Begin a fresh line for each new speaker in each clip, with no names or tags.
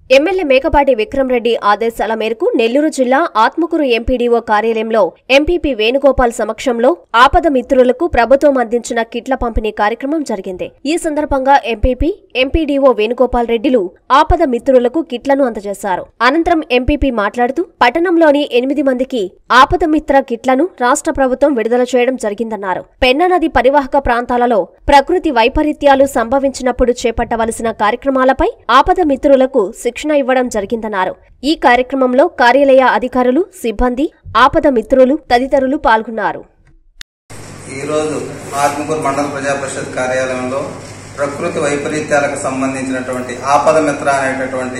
MLA Mekapati Vikram Reddy ఆదేశాల మేరకు నెల్లూరు జిల్లా ఆత్మకూరు ఎంపీడీఓ కార్యాలయంలో ఎంపీపీ వేణుగోపాల్ సమక్షంలో ఆపద మిత్రులకు ప్రభుత్వం అందించిన కిట్ల పంపిణీ కార్యక్రమం జరిగింది. ఈ సందర్భంగా ఎంపీపీ, ఎంపీడీఓ వేణుగోపాల్ రెడ్డిలు ఆపద మిత్రులకు కిట్లను అందజేశారు. అనంతరం ఎంపీపీ మాట్లాడుతూ పట్టణంలోని 8 మందికి ఆపద మిత్ర కిట్లను రాష్ట్ర ప్రభుత్వం విడుదల చేయడం జరిగిందన్నారు. పెన్నా నది పరివాహక ప్రాంతాలలో ప్రకృతి వైపరీత్యాలు సంభవించినప్పుడు చేపట్టవలసిన కార్యక్రమాలపై ఆపద మిత్రులకు శిక్షణ ఇవ్వడం జరిగిందన్నారు. ఈ కార్యక్రమంలో కార్యాలయ అధికారులు, సిబ్బంది, ఆపద మిత్రులు తదితరులు పాల్గొన్నారు.
ఈరోజు ఆత్మకూరు మండల ప్రజా పరిషత్ కార్యాలయంలో ప్రకృతి వైపరీత్యాలకు సంబంధించినటువంటి ఆపద మిత్ర అనేటటువంటి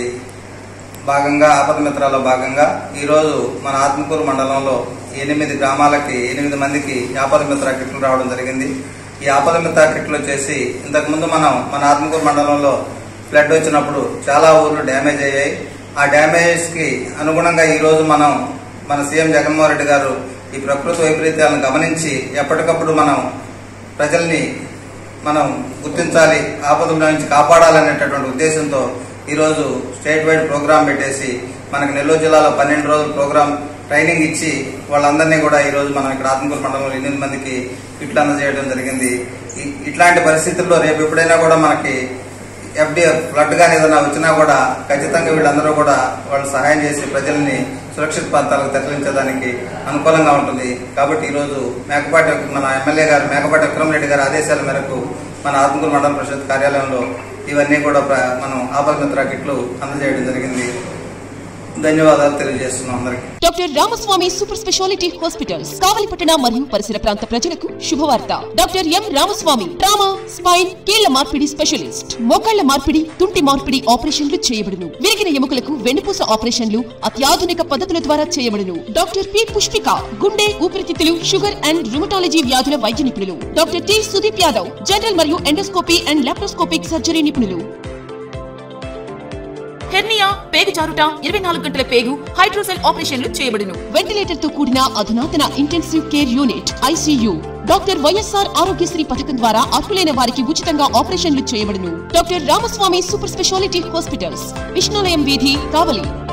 ఆపద మిత్రాలో భాగంగా ఈరోజు మన ఆత్మకూరు మండలంలో 8 గ్రామాలకి 8 మందికి ఆపద మిత్ర కిట్లు రావడం జరిగింది. ఈ ఆపద మిత్ర కిట్లు వచ్చేసి ఇంతకుముందు మన ఆత్మకూరు మండలంలో ఫ్లడ్ వచ్చినప్పుడు చాలా ఊర్లు డ్యామేజ్ అయ్యాయి. ఆ డ్యామేజ్ కి అనుగుణంగా ఈ రోజు మన సీఎం జగన్మోహన్ రెడ్డి గారు ఈ ప్రకృతి వైపరీత్యాలను గమనించి ఎప్పటికప్పుడు ప్రజల్ని గుర్తించాలి, ఆపదల నుంచి కాపాడాలనేటటువంటి ఉద్దేశంతో ఈరోజు స్టేట్ వైడ్ ప్రోగ్రాం పెట్టేసి మనకి నెల్లూరు జిల్లాలో 12 రోజుల ప్రోగ్రాం ట్రైనింగ్ ఇచ్చి వాళ్ళందరినీ కూడా ఈ రోజు మనం ఇక్కడ ఆత్మకూరు మండలంలో 8 మందికి కిట్లు అందజేయడం జరిగింది. ఇట్లాంటి పరిస్థితుల్లో రేపు ఎప్పుడైనా కూడా మనకి ఎఫ్డీఆర్ ఫ్లడ్ గానీ ఏదైనా వచ్చినా కూడా ఖచ్చితంగా వీళ్ళందరూ కూడా వాళ్ళు సహాయం చేసి ప్రజల్ని సురక్షిత ప్రాంతాలకు తరలించడానికి అనుకూలంగా ఉంటుంది. కాబట్టి ఈరోజు మన ఎమ్మెల్యే గారు మేకపాటి విక్రమరెడ్డి గారి ఆదేశాల మేరకు మన ఆత్మకూరు మండల పరిషత్ కార్యాలయంలో ఇవన్నీ కూడా మనం ఆపద మిత్ర కిట్లు అందజేయడం జరిగింది. ధన్యవాదాలు తెలియజేస్తున్నాం అందరికీ.
Doctor Ramaswamy super speciality hospitals కావలిపట్టణ మరియు పరిసర ప్రాంత ప్రజలకు శుభవార్త. Doctor M Ramaswamy trauma, spine, కీళ్ల మార్పిడి స్పెషలిస్ట్. మోకాళ్ల మార్పిడి, తుంటి మార్పిడి ఆపరేషన్లు చేయబడును. విరిగిన ఎముకలకు వెన్నుపూస ఆపరేషన్లు అత్యాధునిక పద్ధతుల ద్వారా చేయబడును. డాక్టర్ పి పుష్పిక గుండె, ఊపిరితిత్తులు, షుగర్ అండ్ రుమటాలజీ వ్యాధుల వైద్య నిపుణులు. Doctor T Sudeep Yadav general మరియు ఎండోస్కోపీ అండ్ లాప్రోస్కోపిక్ సర్జరీ నిపుణులు. హెర్నియా, పేగు జారుట, 24 గంటల పేగు, హైడ్రోసెల్ ఆపరేషన్లు చేయబడును. వెంటిలేటర్ తో కూడిన అధునాతన intensive care unit ICU. Doctor YSR Aarogyasri పథకం ద్వారా అర్హులైన వారికి ఉచితంగా ఆపరేషన్లు చేయబడును. Doctor Ramaswamy super speciality hospitals, Vishnulayam వీధి, కావలి.